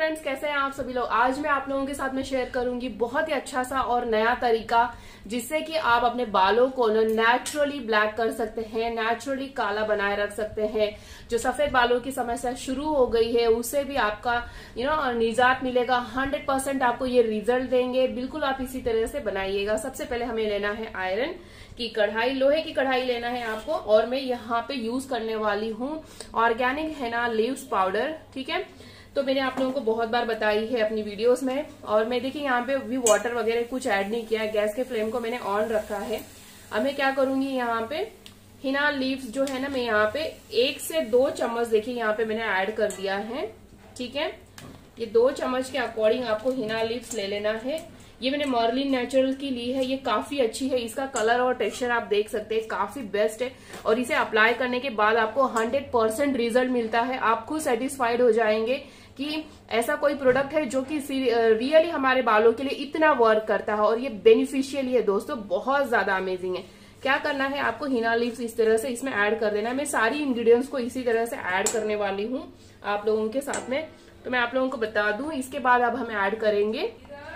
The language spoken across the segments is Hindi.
फ्रेंड्स, कैसे हैं आप सभी लोग। आज मैं आप लोगों के साथ में शेयर करूंगी बहुत ही अच्छा सा और नया तरीका जिससे कि आप अपने बालों को नेचुरली ब्लैक कर सकते हैं, नेचुरली काला बनाए रख सकते हैं। जो सफेद बालों की समस्या शुरू हो गई है उससे भी आपका निजात मिलेगा। 100% आपको ये रिजल्ट देंगे। बिल्कुल आप इसी तरह से बनाइएगा। सबसे पहले हमें लेना है आयरन की कढ़ाई, लोहे की कढ़ाई लेना है आपको। और मैं यहाँ पे यूज करने वाली हूँ ऑर्गेनिक हेना लीव्स पाउडर। ठीक है, तो मैंने आप लोगों को बहुत बार बताई है अपनी वीडियोस में। और मैं देखिए यहाँ पे भी वाटर वगैरह कुछ ऐड नहीं किया है। गैस के फ्लेम को मैंने ऑन रखा है। अब मैं क्या करूंगी, यहाँ पे हिना लीव्स जो है ना, मैं यहाँ पे 1 से 2 चम्मच देखिए यहाँ पे मैंने ऐड कर दिया है। ठीक है, ये 2 चम्मच के अकॉर्डिंग आपको हिना लीव्स ले लेना है। ये मैंने मॉर्लिन नेचुरल की ली है। ये काफी अच्छी है, इसका कलर और टेक्सचर आप देख सकते हैं, काफी बेस्ट है। और इसे अप्लाई करने के बाद आपको 100% रिजल्ट मिलता है। आप खुद सेटिस्फाइड हो जाएंगे कि ऐसा कोई प्रोडक्ट है जो कि रियली हमारे बालों के लिए इतना वर्क करता है। और ये बेनिफिशियल है दोस्तों, बहुत ज्यादा अमेजिंग है। क्या करना है आपको, हिना लीव्स इस तरह से इसमें ऐड कर देना है। मैं सारी इंग्रेडिएंट्स को इसी तरह से ऐड करने वाली हूँ आप लोगों के साथ में। तो मैं आप लोगों को बता दूं, इसके बाद अब हम ऐड करेंगे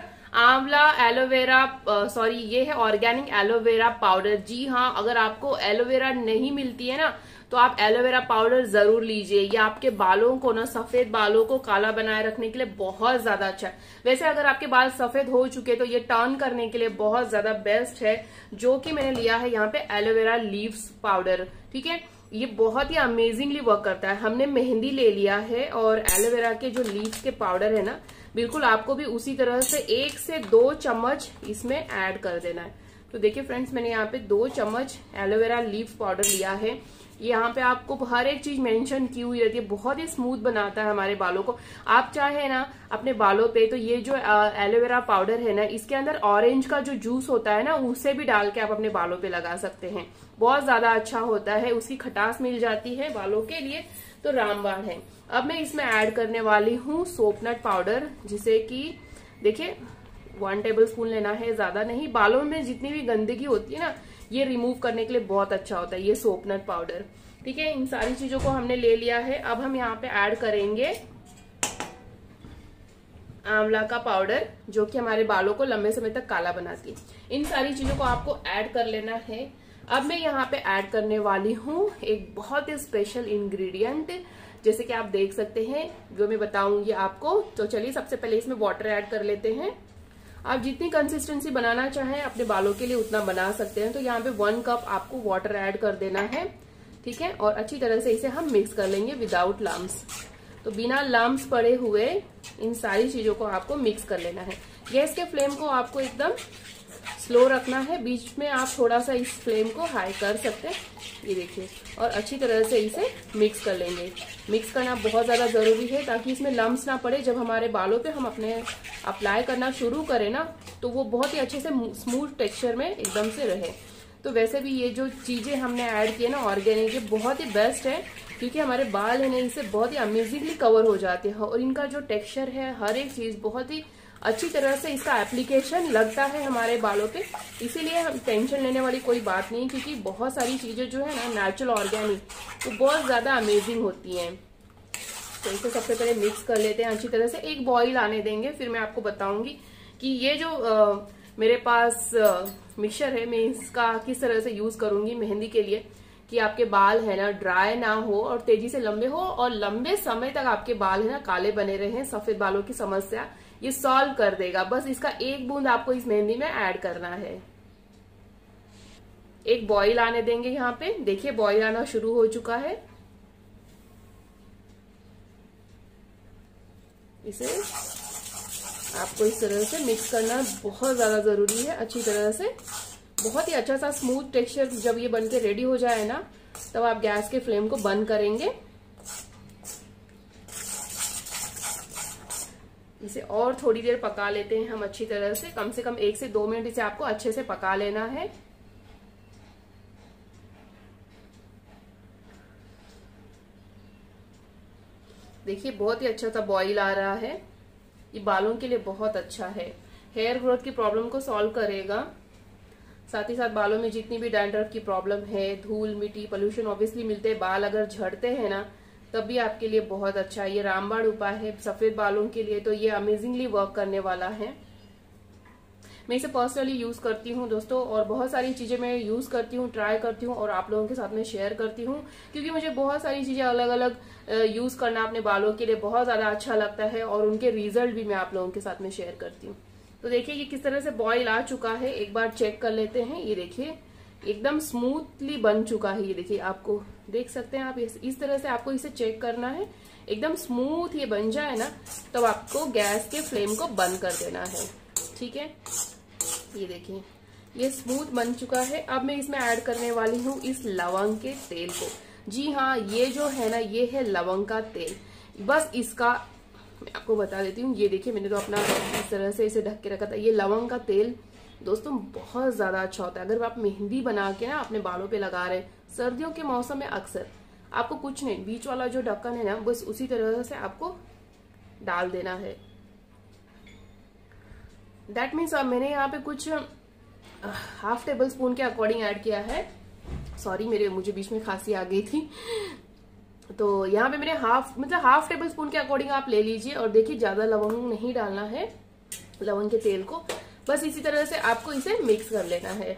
आंवला एलोवेरा, सॉरी ये है ऑर्गेनिक एलोवेरा पाउडर। जी हाँ, अगर आपको एलोवेरा नहीं मिलती है ना तो आप एलोवेरा पाउडर जरूर लीजिए। ये आपके बालों को ना, सफेद बालों को काला बनाए रखने के लिए बहुत ज्यादा अच्छा है। वैसे अगर आपके बाल सफेद हो चुके तो ये टर्न करने के लिए बहुत ज्यादा बेस्ट है। जो कि मैंने लिया है यहाँ पे एलोवेरा लीव्स पाउडर। ठीक है, ये बहुत ही अमेजिंगली वर्क करता है। हमने मेहंदी ले लिया है और एलोवेरा के जो लीव्स के पाउडर है ना, बिल्कुल आपको भी उसी तरह से 1 से 2 चम्मच इसमें ऐड कर देना है। तो देखिए फ्रेंड्स, मैंने यहाँ पे 2 चम्मच एलोवेरा लीफ पाउडर लिया है। यहाँ पे आपको हर एक चीज मेंशन की हुई रहती है। बहुत ही स्मूथ बनाता है हमारे बालों को। आप चाहे ना अपने बालों पे तो ये जो एलोवेरा पाउडर है ना, इसके अंदर ऑरेंज का जो जूस होता है ना, उसे भी डाल के आप अपने बालों पे लगा सकते हैं। बहुत ज्यादा अच्छा होता है, उसकी खटास मिल जाती है बालों के लिए, तो रामबाण है। अब मैं इसमें ऐड करने वाली हूँ सोपनट पाउडर, जिसे कि देखिए 1 टेबल स्पून लेना है, ज्यादा नहीं। बालों में जितनी भी गंदगी होती है ना, ये रिमूव करने के लिए बहुत अच्छा होता है ये सोपनट पाउडर। ठीक है, इन सारी चीजों को हमने ले लिया है। अब हम यहाँ पे ऐड करेंगे आंवला का पाउडर, जो कि हमारे बालों को लंबे समय तक काला बनाती है। इन सारी चीजों को आपको ऐड कर लेना है। अब मैं यहाँ पे ऐड करने वाली हूँ एक बहुत ही स्पेशल इंग्रेडिएंट, जैसे कि आप देख सकते हैं, जो मैं बताऊंगी आपको। तो चलिए सबसे पहले इसमें वाटर ऐड कर लेते हैं। आप जितनी कंसिस्टेंसी बनाना चाहें अपने बालों के लिए उतना बना सकते हैं। तो यहाँ पे 1 कप आपको वाटर ऐड कर देना है। ठीक है, और अच्छी तरह से इसे हम मिक्स कर लेंगे विदाउट लम्स। तो बिना लम्स पड़े हुए इन सारी चीजों को आपको मिक्स कर लेना है। गैस के फ्लेम को आपको एकदम स्लो रखना है। बीच में आप थोड़ा सा इस फ्लेम को हाई कर सकते हैं, ये देखिए। और अच्छी तरह से इसे मिक्स कर लेंगे। मिक्स करना बहुत ज्यादा जरूरी है ताकि इसमें लम्स ना पड़े। जब हमारे बालों पे हम अपने अप्लाई करना शुरू करें ना, तो वो बहुत ही अच्छे से स्मूथ टेक्सचर में एकदम से रहे। तो वैसे भी ये जो चीजें हमने ऐड की है ना ऑर्गेनिक, ये बहुत ही बेस्ट है, क्योंकि हमारे बाल है ना इनसे बहुत ही अमेजिंगली कवर हो जाते हैं। और इनका जो टेक्सचर है, हर एक चीज बहुत ही अच्छी तरह से इसका एप्लीकेशन लगता है हमारे बालों पे। इसीलिए हम टेंशन लेने वाली कोई बात नहीं, क्योंकि बहुत सारी चीजें जो है ना नेचुरल ऑर्गेनिक, वो बहुत ज्यादा अमेजिंग होती हैं। तो इसे सबसे पहले मिक्स कर लेते हैं अच्छी तरह से। एक बॉईल आने देंगे, फिर मैं आपको बताऊंगी कि ये जो मेरे पास मिक्सचर है, मैं इसका किस तरह से यूज करूंगी मेहंदी के लिए, कि आपके बाल है ना ड्राई ना हो और तेजी से लंबे हो, और लंबे समय तक आपके बाल है ना काले बने रहे। सफेद बालों की समस्या ये सॉल्व कर देगा। बस इसका 1 बूंद आपको इस मेहंदी में ऐड करना है। एक बॉईल आने देंगे। यहाँ पे देखिए बॉईल आना शुरू हो चुका है। इसे आपको इस तरह से मिक्स करना बहुत ज्यादा जरूरी है, अच्छी तरह से। बहुत ही अच्छा सा स्मूथ टेक्सचर जब ये बनके रेडी हो जाए ना, तब आप गैस के फ्लेम को बंद करेंगे। इसे और थोड़ी देर पका लेते हैं हम अच्छी तरह से। कम 1 से 2 मिनट इसे आपको अच्छे से पका लेना है। देखिए बहुत ही अच्छा सा बॉईल आ रहा है। ये बालों के लिए बहुत अच्छा है, हेयर ग्रोथ की प्रॉब्लम को सॉल्व करेगा। साथ ही साथ बालों में जितनी भी डैंड्रफ की प्रॉब्लम है, धूल मिट्टी पोल्यूशन ऑब्वियसली मिलते हैं, बाल अगर झड़ते हैं ना, तब भी आपके लिए बहुत अच्छा है। ये रामबाण उपाय है सफेद बालों के लिए, तो ये अमेजिंगली वर्क करने वाला है। मैं इसे पर्सनली यूज करती हूँ दोस्तों, और बहुत सारी चीजें मैं यूज करती हूँ, ट्राई करती हूँ और आप लोगों के साथ में शेयर करती हूँ, क्योंकि मुझे बहुत सारी चीजें अलग अलग यूज करना अपने बालों के लिए बहुत ज्यादा अच्छा लगता है, और उनके रिजल्ट भी मैं आप लोगों के साथ में शेयर करती हूँ। तो देखिए ये किस तरह से बॉईल आ चुका है, एक बार चेक कर लेते हैं। ये देखिए एकदम स्मूथली बन चुका है। ये देखिए आपको देख सकते हैं आप, इस तरह से आपको इसे चेक करना है। एकदम स्मूथ ये बन जाए ना, तब आपको गैस के फ्लेम को बंद कर देना है। ठीक है, ये देखिए ये स्मूथ बन चुका है। अब मैं इसमें ऐड करने वाली हूँ इस लवंग के तेल को। जी हाँ, ये जो है ना, ये है लवंग का तेल। बस इसका मैं आपको बता देती हूँ। ये देखिए मैंने तो अपना इस तरह से इसे ढक के रखा था। ये लवंग का तेल दोस्तों बहुत ज्यादा अच्छा होता है। अगर आप मेहंदी बना के ना अपने बालों पे लगा रहे हैं सर्दियों के मौसम में, अक्सर आपको कुछ नहीं, बीच वाला जो ढक्कन है ना, बस उसी तरह से आपको डाल देना है। दैट मीन्स मैंने यहाँ पे कुछ हाफ टेबल स्पून के अकॉर्डिंग ऐड किया है। सॉरी, मुझे बीच में खांसी आ गई थी, तो यहाँ पे मैंने हाफ टेबल स्पून के अकॉर्डिंग आप ले लीजिए। और देखिए ज्यादा लवंग नहीं डालना है, लवंग के तेल को बस इसी तरह से आपको इसे मिक्स कर लेना है।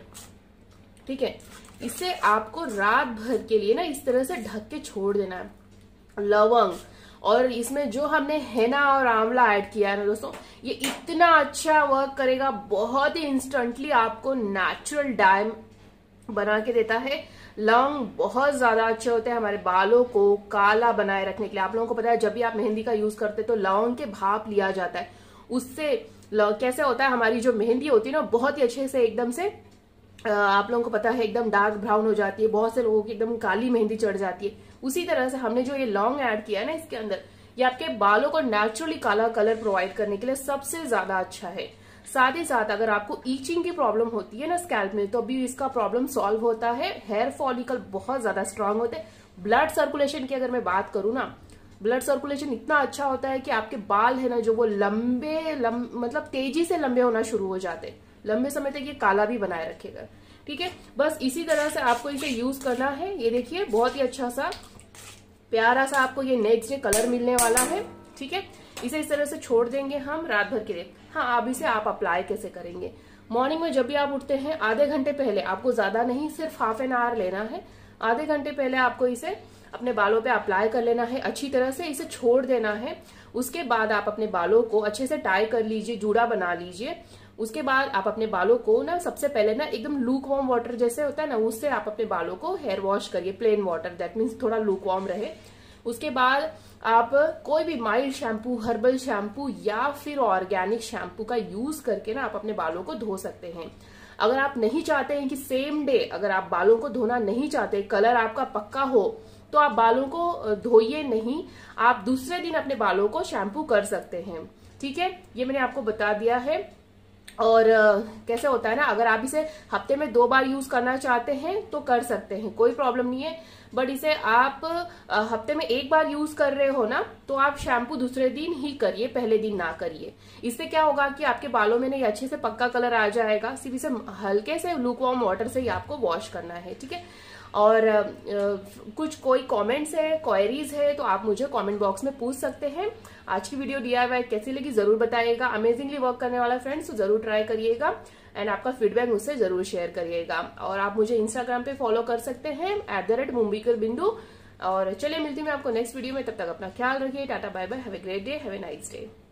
ठीक है, इसे आपको रात भर के लिए ना इस तरह से ढक के छोड़ देना है। लवंग और इसमें जो हमने हेना और आंवला ऐड किया है ना दोस्तों, ये इतना अच्छा वर्क करेगा, बहुत ही इंस्टेंटली आपको नेचुरल डाई बना के देता है। लौंग बहुत ज्यादा अच्छे होते हैं हमारे बालों को काला बनाए रखने के लिए। आप लोगों को पता है जब भी आप मेहंदी का यूज करते हैं तो लौंग के भाप लिया जाता है, उससे कैसे होता है, हमारी जो मेहंदी होती है ना बहुत ही अच्छे से एकदम से आप लोगों को पता है एकदम डार्क ब्राउन हो जाती है। बहुत से लोगों की एकदम काली मेहंदी चढ़ जाती है। उसी तरह से हमने जो ये लौंग ऐड किया है ना इसके अंदर, ये आपके बालों को नेचुरली काला कलर प्रोवाइड करने के लिए सबसे ज्यादा अच्छा है। साथ ही साथ अगर आपको ईचिंग की प्रॉब्लम होती है ना स्कैल्प में, तो भी इसका प्रॉब्लम सॉल्व होता है। हेयर फॉलिकल बहुत ज्यादा स्ट्रांग होते हैं। ब्लड सर्कुलेशन की अगर मैं बात करूँ ना, ब्लड सर्कुलेशन इतना अच्छा होता है कि आपके बाल है ना जो वो मतलब तेजी से लंबे होना शुरू हो जाते हैं। लंबे समय तक ये काला भी बनाए रखेगा। ठीक है, बस इसी तरह से आपको इसे यूज करना है। ये देखिए बहुत ही अच्छा सा प्यारा सा आपको ये नेक्स्ट डे कलर मिलने वाला है। ठीक है, इसे इस तरह से छोड़ देंगे हम रात भर के लिए। हाँ, अब इसे आप अप्लाई कैसे करेंगे, मॉर्निंग में जब भी आप उठते हैं आधे घंटे पहले, आपको ज्यादा नहीं सिर्फ हाफ एन आवर लेना है। आधे घंटे पहले आपको इसे अपने बालों पे अप्लाई कर लेना है, अच्छी तरह से इसे छोड़ देना है। उसके बाद आप अपने बालों को अच्छे से टाई कर लीजिए, जूड़ा बना लीजिए। उसके बाद आप अपने बालों को ना सबसे पहले ना एकदम लूक वार्म वाटर जैसे होता है ना, उससे आप अपने बालों को हेयर वॉश करिए, प्लेन वाटर, दैट मीन्स थोड़ा लूक वार्म रहे। उसके बाद आप कोई भी माइल्ड शैम्पू, हर्बल शैम्पू या फिर ऑर्गेनिक शैम्पू का यूज करके ना आप अपने बालों को धो सकते हैं। अगर आप नहीं चाहते हैं कि सेम डे, अगर आप बालों को धोना नहीं चाहते, कलर आपका पक्का हो, तो आप बालों को धोइए नहीं, आप दूसरे दिन अपने बालों को शैम्पू कर सकते हैं। ठीक है, ये मैंने आपको बता दिया है। और कैसे होता है ना, अगर आप इसे हफ्ते में 2 बार यूज करना चाहते हैं तो कर सकते हैं, कोई प्रॉब्लम नहीं है। बट इसे आप हफ्ते में 1 बार यूज कर रहे हो ना, तो आप शैम्पू दूसरे दिन ही करिए, पहले दिन ना करिए। इससे क्या होगा कि आपके बालों में नहीं अच्छे से पक्का कलर आ जाएगा। सिर्फ इसे हल्के से लूक वार्म वाटर से ही आपको वॉश करना है। ठीक है, और कुछ कोई कमेंट्स है, क्वेरीज है, तो आप मुझे कमेंट बॉक्स में पूछ सकते हैं। आज की वीडियो DIY कैसी लगी जरूर बताइएगा। अमेजिंगली वर्क करने वाला फ्रेंड्स, तो जरूर ट्राई करिएगा एंड आपका फीडबैक मुझसे जरूर शेयर करिएगा। और आप मुझे इंस्टाग्राम पे फॉलो कर सकते हैं @mumbikar_bindu। और चलिए मिलती हूँ मैं आपको नेक्स्ट वीडियो में, तब तक अपना ख्याल रखिए। Tata bye bye, have a great day, have a nice day.